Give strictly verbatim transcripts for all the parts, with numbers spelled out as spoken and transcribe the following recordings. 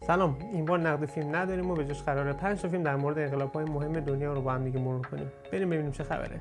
سلام، این بار نقد فیلم نداریم و به جاش قراره پنج تا فیلم در مورد انقلاب‌های مهم دنیا رو با هم دیگه مرور کنیم. بریم ببینیم چه خبره.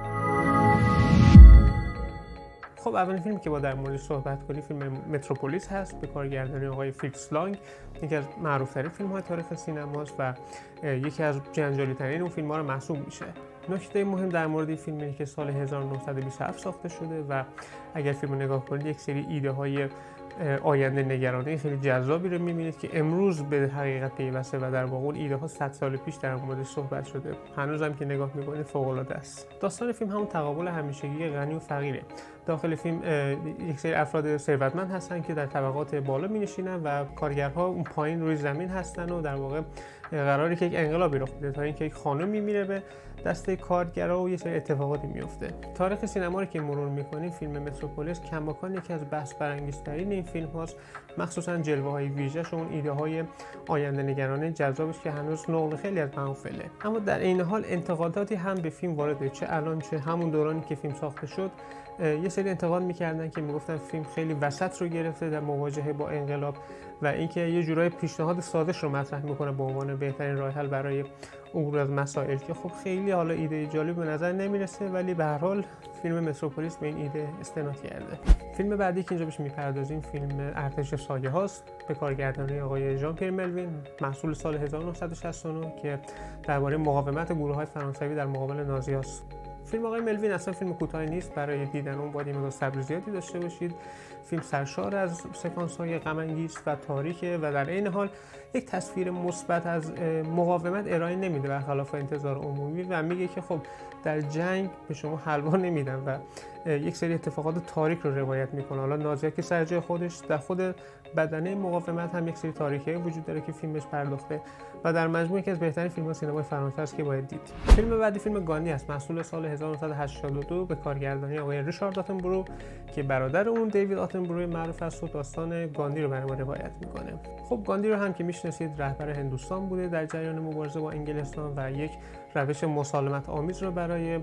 خب اولین فیلمی که با در موردش صحبت کنیم فیلم متروپولیس هست به کارگردانی آقای فریتز لانگ. یکی از معروف‌ترین فیلم‌های تاریخ سینماست و یکی از جنجالی‌ترین اون فیلم‌ها رو محسوب میشه. نکته مهم در مورد این فیلم اینه که سال هزار و نهصد و بیست و هفت ساخته شده و اگر فیلم رو نگاه کنید یک سری ایده‌های آینده نگرانه خیلی جذابی رو می‌بینید که امروز به حقیقت پیوسته و در واقع اون ایده ها صد سال پیش در موردش صحبت شده. هنوزم که نگاه می‌کنید فوق‌العاده است. داستان فیلم همون تقابل همیشگی غنی و فقیره. داخل فیلم یک سری افراد ثروتمند هستن که در طبقات بالا می‌نشینن و کارگرها اون پایین روی زمین هستن و در واقع قراره که یک انقلابی رخ بده تا اینکه یک خانم میره به دسته کارگرا و یه سری اتفاقاتی میفته. تاریخ سینما رو که مرور می‌کنیم فیلم متروپولیس کماکان یکی از بحث برانگیزترین این فیلم هاست، مخصوصا جلوه‌های ویژه‌ش و اون ایده‌های آینده نگرانه جذابش که هنوز نقل خیلی از محافله. اما در این حال انتقاداتی هم به فیلم وارده، چه الان چه همون دورانی که فیلم ساخته شد. یه سری انتقاد می‌کردن که میگفتن فیلم خیلی وسط رو گرفته در مواجهه با انقلاب و اینکه یه جورای پیشنهاد ساده‌ش رو مطرح می‌کنه به عنوان بهترین راه حل برای عبور از مسائل که خب خیلی حالا ایده جالب به نظر نمیرسه، ولی به هر حال فیلم متروپولیس به این ایده استناد کرده. فیلم بعدی که اینجا بهش میپردازیم فیلم ارتش سایه هاست به کارگردانی آقای ژان پیر ملوین، محصول سال هزار و نهصد و شصت و نه که درباره مقاومت گروه‌های فرانسوی در مقابل نازی‌هاست. فیلم آقای ملوین اصلا فیلم کوتاهی نیست، برای دیدن اون باید یه مقدار صبر زیادی داشته باشید. فیلم سرشار از سکانس‌های غم‌انگیز و تاریکه و در این حال یک تصویر مثبت از مقاومت ارائه نمیده برخلاف انتظار عمومی و میگه که خب در جنگ به شما حلوا نمیدن و یک سری اتفاقات تاریک رو روایت میکنه. حالا نازی‌ها که سر جای خودش، در خود بدنه مقاومت هم یک سری تاریکی‌های وجود داره که فیلمش پرداخته و در مجموع یکی از بهترین فیلم‌های سینمای فرانسه است که باید دید. فیلم بعدی فیلم گاندی است، محصول سال هزار و نهصد و هشتاد و دو به کارگردانی آقای ریچارد آتنبرو که برادر اون دیوید آتنبرو معروف است و داستان گاندی رو برای ما روایت میکنه. خب گاندی رو هم که میشناسید رهبر هندوستان بوده در جریان مبارزه با انگلستان و یک روش مسالمت آمیز رو برای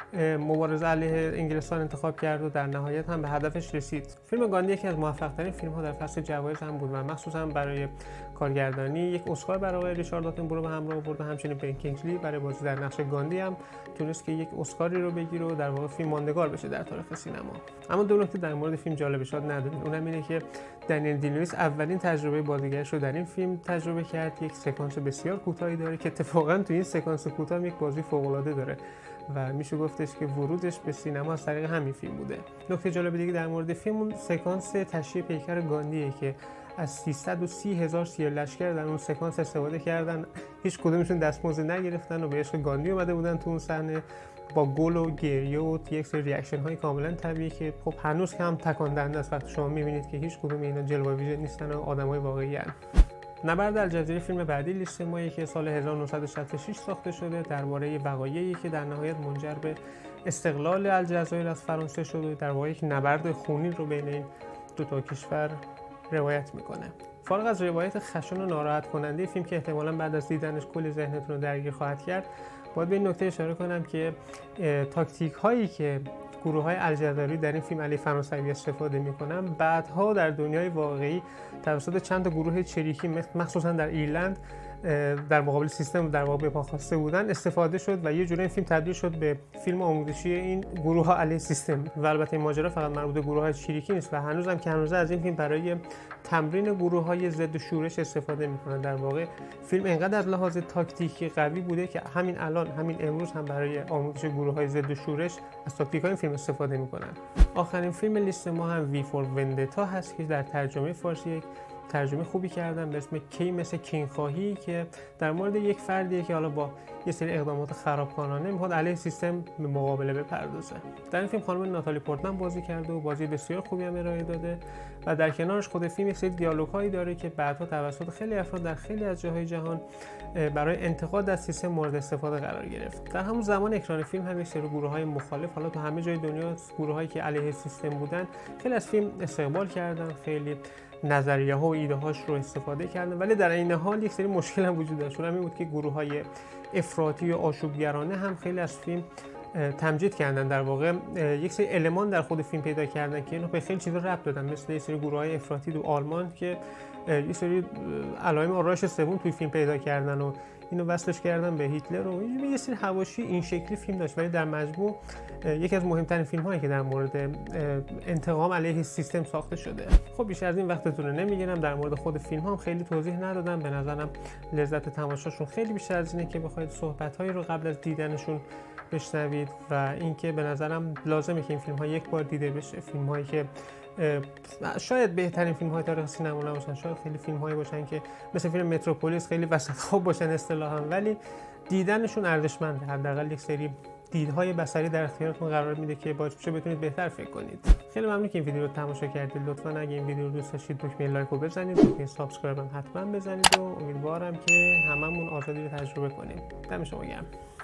مبارزه علیه انگلستان انتخاب کرد و در نهایت هم به هدفش رسید. فیلم گاندی یکی از موفق‌ترین فیلم‌ها در فصل جوایز هم بود و مخصوصا برای کارگردانی یک اسکار برای آقای ریچارد آتنبرو به همراه آورد. همچنین بن کینگسلی برای بازی در نقش گاندی هم تونست که یک اسکاری رو بگیره و در واقع فیلم ماندگار بشه در تاریخ سینما. اما دو نکته در مورد فیلم جالب شد نداریم. اونم اینه که دنیل دی لوئیس اولین تجربه بازیگریش رو در این فیلم تجربه کرد. یک سکانس بسیار کوتاهی داره که اتفاقا تو این سکانس کوتاه یک بازی فوق‌العاده داره و میشه گفتش که ورودش به سینما از طریق همین فیلم بوده. نکته جالب دیگه در مورد فیلم اون سکانس تشییع پیکر گاندیه که از سیصد و سی هزار سیاه لشکر در اون سکانس استفاده کردن، هیچ کدومشون دستمزد نگرفتن و به عشق گاندی اومده بودن تو اون صحنه با گل و گریه و یک سری ریاکشن های کاملا طبیعی که خب هنوز هم تکان دهنده است وقتی شما میبینید که هیچ کدوم اینا جلوه ویژه نیستن و آدمای واقعی ان. نبرد الجزیره فیلم بعدی لیست مایی که سال هزار و نهصد و شصت و شش ساخته شده درباره وقایعی که در نهایت منجر به استقلال الجزایر از فرانسه شد و در واقع یک نبرد خونین رو بین این دو تا کشور روایت میکنه. فارغ از روایت خشن و ناراحت کننده فیلم که احتمالاً بعد از دیدنش کل ذهنتون رو درگیر خواهد کرد، باید به این نکته اشاره کنم که تاکتیک هایی که گروه های الجزایری در این فیلم علیه فرانسوی استفاده میکنن بعدها در دنیای واقعی توسط چند تا گروه چریکی مخصوصا در ایرلند در مقابل سیستم در واقع پا خواسته بودن استفاده شد و یه جوری این فیلم تبدیل شد به فیلم آموزشی این گروه ها علیه سیستم. و البته این ماجرا فقط مربوط به گروه های چریکی نیست و هنوزم که هنوز از این فیلم برای تمرین گروه های ضد شورش استفاده میکنن. در واقع فیلم انقدر از لحاظ تاکتیکی قوی بوده که همین الان همین امروز هم برای آموزش گروه های ضد شورش از تاکتیک های این فیلم استفاده میکنن. آخرین فیلم لیست ما هم وی فور وندتا هست که در ترجمه فارسی ترجمه خوبی کردن به اسم کی مثل کینگ خواهی که در مورد یک فردیه که حالا با یه سری اقدامات خرابکارانه میخواد علیه سیستم به مقابله بپردازه. در این فیلم خانم ناتالی پورتمن بازی کرده و بازی بسیار خوبی هم ارائه داده و در کنارش خود فیلم یک سری دیالوگ‌هایی داره که بعدها توسط خیلی افراد در خیلی از جاهای جهان برای انتقاد از سیستم مورد استفاده قرار گرفت. در همون زمان اکران فیلم هم یک سری گروه‌های مخالف حالا تو همه جای دنیا گروه‌هایی که علیه سیستم بودن خیلی از فیلم استقبال کردن، خیلی نظریه ها و ایده هاش رو استفاده کردن، ولی در این حال یک سری مشکل هم وجود داشت. اون هم این بود که گروه های افراطی و آشوبگرانه هم خیلی از فیلم تمجید کردن، در واقع یک سری المان در خود فیلم پیدا کردن که اینو به خیلی چیزا ربط دادن، مثل یک سری گروه‌های افراطی تو آلمان که یه سری علائم آرایش سوم توی فیلم پیدا کردن و اینو وصلش کردن به هیتلر و یه سری حواشی این شکلی فیلم داشت، ولی در مجموع یکی از مهمترین فیلم هایی که در مورد انتقام علیه سیستم ساخته شده. خب بیشتر از این وقتتون رو نمیگیرم، در مورد خود فیلم ها هم خیلی توضیح ندادم. به نظرم لذت تماشاشون خیلی بیشتر از اینه که بخواید صحبت هایی رو قبل از دیدنشون بشنوید و اینکه به نظرم لازمه که این فیلم ها یک بار دیده بشه. فیلم هایی که شاید بهترین فیلم های تاریخ سینما نباشن، شاید خیلی فیلم هایی باشن که مثل فیلم متروپولیس خیلی وسط خوب باشن اصطلاحاً، ولی دیدنشون ارزشمنده. حداقل یک سری دیدهای بصری در اختیارتون قرار میده که باعث میشه بتونید بهتر فکر کنید. خیلی ممنون که این ویدیو رو تماشا کردید. لطفاً اگه این ویدیو رو دوست داشتید دکمه لایک رو بزنید، دکمه سابسکرایب هم حتما بزنید و امیدوارم که هممون آزادی رو تجربه کنیم. دم شما گرم.